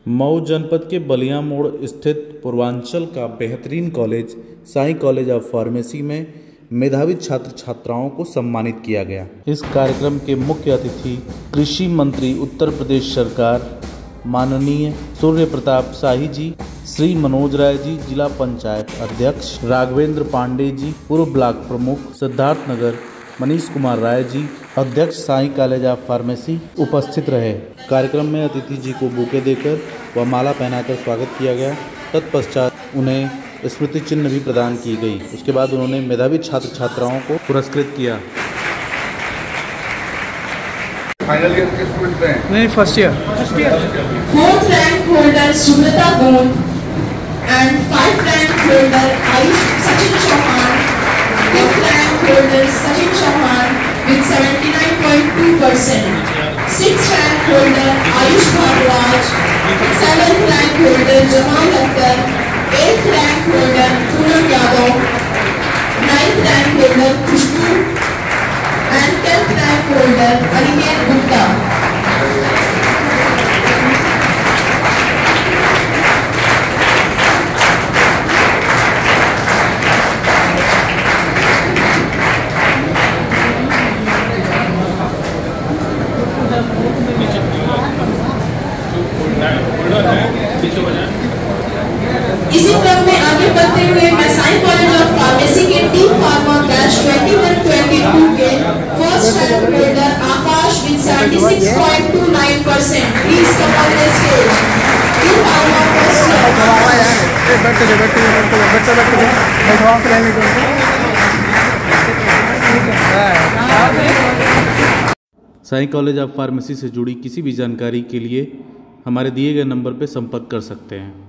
मऊ जनपद के बलिया मोड़ स्थित पूर्वांचल का बेहतरीन college Sai college of pharmacy में मेधावी छात्र छात्राओं को सम्मानित किया गया। इस कार्यक्रम के मुख्य अतिथि कृषि मंत्री उत्तर प्रदेश सरकार माननीय सूर्य प्रताप शाही जी, श्री मनोज राय जी, जिला पंचायत अध्यक्ष राघवेंद्र पांडे जी, पूर्व ब्लॉक प्रमुख सिद्धार्थनगर मनीष कुमार राय जी, अध्यक्ष साई कॉलेज ऑफ फार्मेसी उपस्थित रहे। कार्यक्रम में अतिथि जी को बुके देकर व माला पहनाकर स्वागत किया गया। तत्पश्चात उन्हें स्मृति चिन्ह भी प्रदान की गई। उसके बाद उन्होंने मेधावी छात्र छात्राओं को पुरस्कृत किया। फाइनल ईयर के स्टूडेंट हैं? नहीं, first year. 4th rank holder Subrata Gond and 5th rank holder Ayush Sachin Chauhan, 5th rank holder Sachin Chauhan with 79.2%, 6th rank holder Ayush Bhardwaj, 7th rank holder Jamal Akhtar, 8th rank holder Poonam Yadav, 9th rank holder Khushboo and 10th rank holder Aniket Gupta. इसी क्रम में आगे बढ़ते हुए मैं Sai college of pharmacy के team pharma batch 21-22 के first rank holder Akash with 76.29%। Please come on the stage. Team pharma first Sai college of pharmacy से जुड़ी किसी भी जानकारी के लिए हमारे दिए गए नंबर पर संपर्क कर सकते हैं।